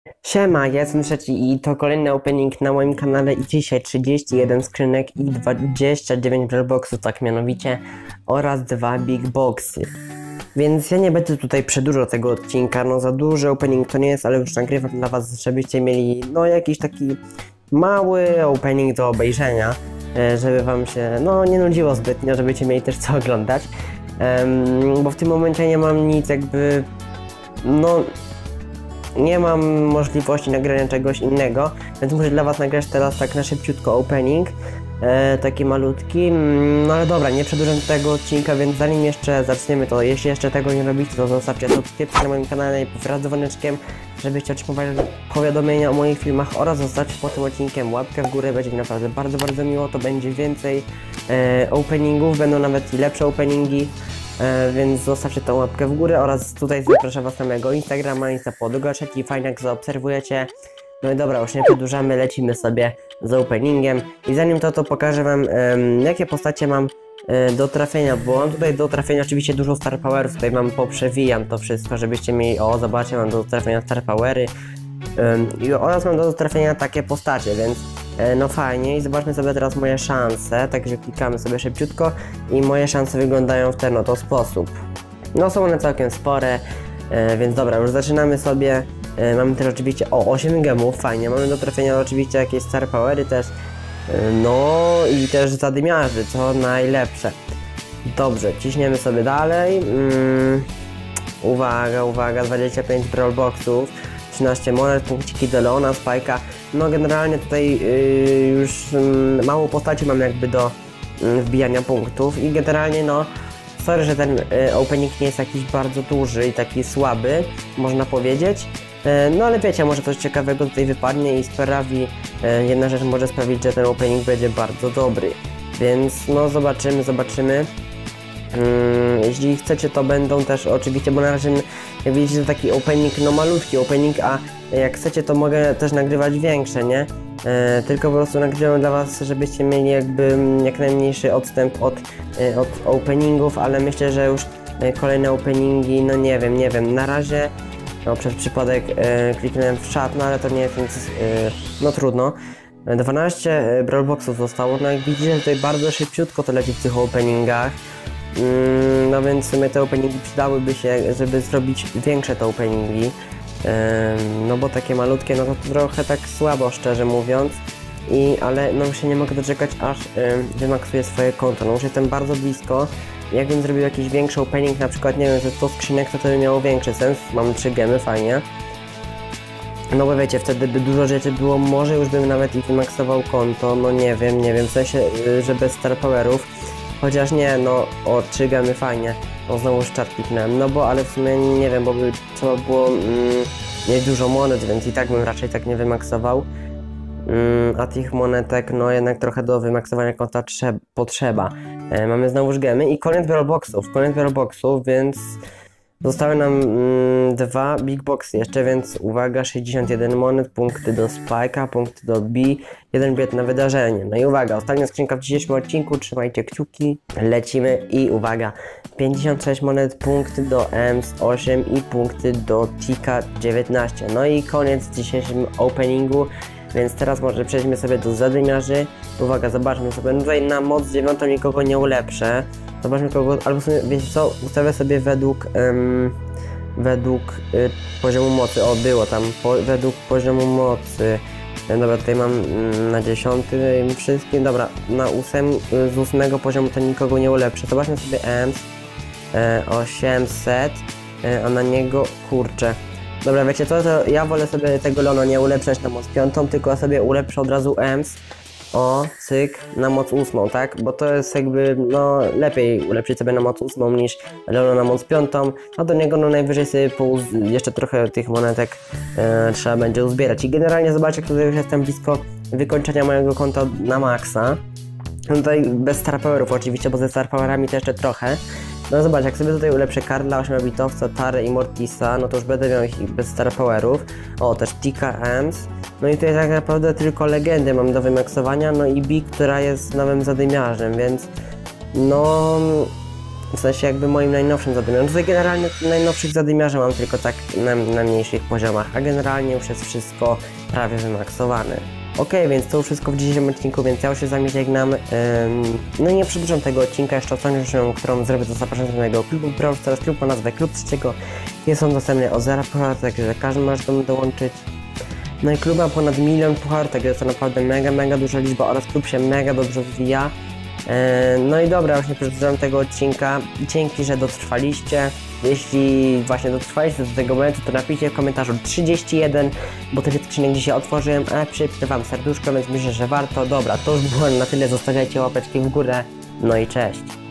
Siema, ja jestem trzeci i to kolejny opening na moim kanale i dzisiaj 31 skrzynek i 29 brawlboxów, tak mianowicie, oraz 2 big boxy. Więc ja nie będę tutaj przedłużał tego odcinka, no za duży opening to nie jest, ale już nagrywam dla was, żebyście mieli no jakiś taki mały opening do obejrzenia, żeby wam się no nie nudziło zbytnio, żebyście mieli też co oglądać, bo w tym momencie nie mam nic jakby, no nie mam możliwości nagrania czegoś innego, więc muszę dla was nagrać teraz tak na szybciutko opening, taki malutki. No ale dobra, nie przedłużam tego odcinka, więc zanim jeszcze zaczniemy, to jeśli jeszcze tego nie robicie, to zostawcie subskrypcję na moim kanale wraz z dzwoneczkiem, żebyście otrzymywali powiadomienia o moich filmach, oraz zostawcie pod tym odcinkiem łapkę w górę, będzie mi naprawdę bardzo miło, to będzie więcej openingów, będą nawet i lepsze openingi. Więc zostawcie tą łapkę w górę oraz tutaj zapraszam was na mojego Instagrama, Instapodugaszek, fajnie jak zaobserwujecie. No i dobra, już nie przedłużamy, lecimy sobie z openingiem i zanim to pokażę wam jakie postacie mam do trafienia, bo mam tutaj do trafienia oczywiście dużo star powerów, tutaj mam poprzewijam to wszystko, żebyście mieli, o zobaczcie, mam do trafienia star powery oraz mam do trafienia takie postacie, więc no fajnie i zobaczmy sobie teraz moje szanse, także klikamy sobie szybciutko i moje szanse wyglądają w ten oto sposób. No są one całkiem spore, więc dobra, już zaczynamy sobie. Mamy też oczywiście 8 gemów, fajnie, mamy do trafienia oczywiście jakieś star powery też, no i też zadymiarzy, co najlepsze. Dobrze, ciśniemy sobie dalej. Uwaga, 25 brawlboxów, 13 monet, punkciki do Leona, Spike'a. No generalnie tutaj już mało postaci mam jakby do wbijania punktów i generalnie no sorry, że ten opening nie jest jakiś bardzo duży i taki słaby, można powiedzieć. No ale wiecie, może coś ciekawego tutaj wypadnie i sprawi, jedna rzecz może sprawić, że ten opening będzie bardzo dobry. Więc no zobaczymy. Jeśli chcecie, to będą też oczywiście, bo na razie jak widzicie to taki opening, no malutki opening, a jak chcecie, to mogę też nagrywać większe, nie? Tylko po prostu nagrywam dla was, żebyście mieli jakby jak najmniejszy odstęp od openingów, ale myślę, że już kolejne openingi, no nie wiem, na razie no przez przypadek kliknąłem w czat, no ale to nie jest nic, no trudno. 12 brawlboxów zostało, no jak widzicie tutaj bardzo szybciutko to leci w tych openingach. No więc w sumie te openingi przydałyby się, żeby zrobić większe te openingi, no bo takie malutkie, no to trochę tak słabo, szczerze mówiąc, ale no już się nie mogę doczekać, aż wymaksuję swoje konto, no już jestem bardzo blisko. Jakbym zrobił jakiś większy opening, na przykład nie wiem, ze 100 skrzynek, to by miało większy sens, mam 3 gemy, fajnie. No bo wiecie, wtedy by dużo rzeczy było, może już bym nawet i wymaksował konto, no nie wiem, w sensie, że bez star powerów. Chociaż nie, no o 3 gemy fajnie, no znowu czat kliknąłem, no bo ale w sumie nie wiem, bo by trzeba było mieć dużo monet, więc i tak bym raczej tak nie wymaksował. A tych monetek no jednak trochę do wymaksowania konta potrzeba. Mamy znowuż gemy i koniec brawlboxów, więc zostały nam 2 big boxy jeszcze, więc uwaga, 61 monet, punkty do Spike'a, punkty do B, 1 bilet na wydarzenie. No i uwaga, ostatnia skrzynka w dzisiejszym odcinku, trzymajcie kciuki, lecimy i uwaga, 56 monet, punkty do EMS 8 i punkty do Tika 19. No i koniec w dzisiejszym openingu, więc teraz może przejdźmy sobie do zadymiarzy. Uwaga, zobaczmy sobie, no tutaj na moc 9 nikogo nie ulepszę. Zobaczmy kogo, albo sobie, wiecie co, ustawię sobie według poziomu mocy, o było tam, według poziomu mocy. Dobra, tutaj mam na 10 wszystkim, dobra, z 8 poziomu to nikogo nie ulepszę. Zobaczmy sobie EMS 800, a na niego, kurczę. Dobra, wiecie co, to ja wolę sobie tego Leona nie ulepszać na moc 5, tylko sobie ulepszę od razu EMS, o, cyk, na moc 8, tak? Bo to jest jakby, no, lepiej ulepszyć sobie na moc 8 niż Leona na moc 5, a do niego no najwyżej sobie jeszcze trochę tych monetek trzeba będzie uzbierać. I generalnie zobaczcie, jak tutaj już jestem blisko wykończenia mojego konta na maksa. No tutaj bez star powerów oczywiście, bo ze star powerami to jeszcze trochę. No zobacz, jak sobie tutaj ulepszę Karla, 8-bitowca, Tarę i Mortisa, no to już będę miał ich bez star powerów. O, też Tika, EMS. No i tutaj tak naprawdę tylko legendy mam do wymaksowania, no i B, która jest nowym zadymiarzem, więc no w sensie jakby moim najnowszym zadymiarzem. Tutaj generalnie najnowszych zadymiarzy mam tylko tak na mniejszych poziomach, a generalnie już jest wszystko prawie wymaksowane. Okej, więc to już wszystko w dzisiejszym odcinku, więc ja już się z wami żegnam. No i nie przedłużam tego odcinka, jeszcze ostatnią rzeczą, którą zrobię, to zapraszam do mojego klubu Brawl Stars, klub ma nazwę Klub Trzeciego. Jest on dostępny od 0 pucharów, także każdy może do mnie dołączyć. No i klub ma ponad 1 000 000 pucharów, także jest to naprawdę mega duża liczba oraz klub się mega dobrze rozwija. No i dobra, już nie przedłużam tego odcinka. Dzięki, że dotrwaliście. Jeśli właśnie dotrwaliście do tego momentu, to napiszcie w komentarzu 31, bo ten odcinek dzisiaj otworzyłem, ale przypnę wam serduszko, więc myślę, że warto. Dobra, to już było na tyle, zostawiajcie łapeczki w górę. No i cześć.